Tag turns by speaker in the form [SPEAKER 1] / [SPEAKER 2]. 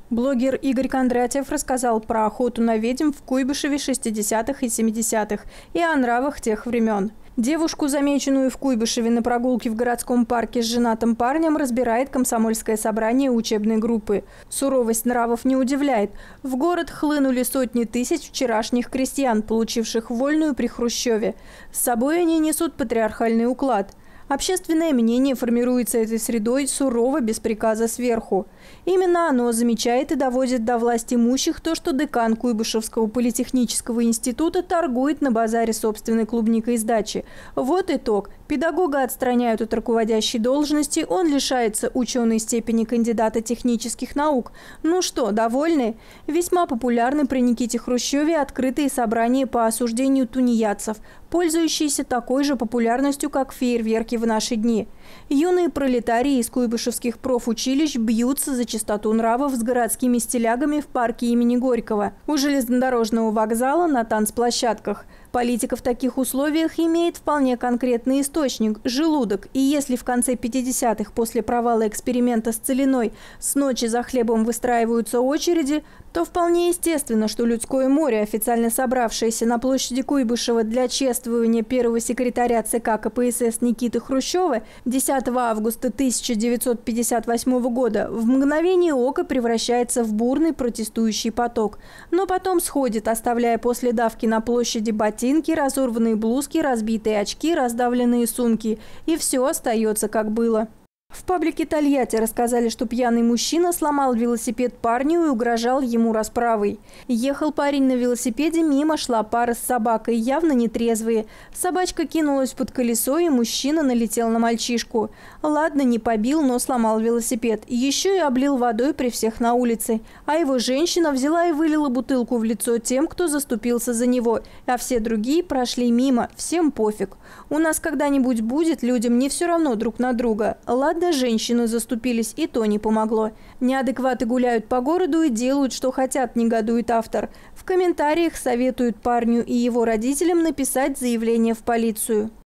[SPEAKER 1] Блогер Игорь Кондратьев рассказал про охоту на ведьм в Куйбышеве 60-х и 70-х и о нравах тех времен. Девушку, замеченную в Куйбышеве на прогулке в городском парке с женатым парнем, разбирает комсомольское собрание учебной группы. Суровость нравов не удивляет. В город хлынули сотни тысяч вчерашних крестьян, получивших вольную при Хрущеве. С собой они несут патриархальный уклад. Общественное мнение формируется этой средой сурово, без приказа сверху. Именно оно замечает и доводит до власти имущих то, что декан Куйбышевского политехнического института торгует на базаре собственной клубникой с дачи. Вот итог. Педагога отстраняют от руководящей должности, он лишается ученой степени кандидата технических наук. Ну что, довольны? Весьма популярны при Никите Хрущеве открытые собрания по осуждению тунеядцев, пользующиеся такой же популярностью, как фейерверки в наши дни. Юные пролетарии из куйбышевских профучилищ бьются за чистоту нравов с городскими стилягами в парке имени Горького, у железнодорожного вокзала, на танцплощадках. Политика в таких условиях имеет вполне конкретный источник – желудок. И если в конце 50-х после провала эксперимента с целиной с ночи за хлебом выстраиваются очереди, то вполне естественно, что людское море, официально собравшееся на площади Куйбышева для чествования первого секретаря ЦК КПСС Никиты Хрущева 10 августа 1958 года, в мгновение ока превращается в бурный протестующий поток. Но потом сходит, оставляя после давки на площади ботинки, разорванные блузки, разбитые очки, раздавленные сумки. И все остается, как было. В паблике Тольятти рассказали, что пьяный мужчина сломал велосипед парню и угрожал ему расправой. Ехал парень на велосипеде, мимо шла пара с собакой, явно нетрезвые. Собачка кинулась под колесо, и мужчина налетел на мальчишку. Ладно, не побил, но сломал велосипед. Еще и облил водой при всех на улице. А его женщина взяла и вылила бутылку в лицо тем, кто заступился за него. А все другие прошли мимо, всем пофиг. У нас когда-нибудь будет, людям не все равно друг на друга. Ладно, женщины заступились, и то не помогло. Неадекваты гуляют по городу и делают, что хотят, негодует автор. В комментариях советуют парню и его родителям написать заявление в полицию.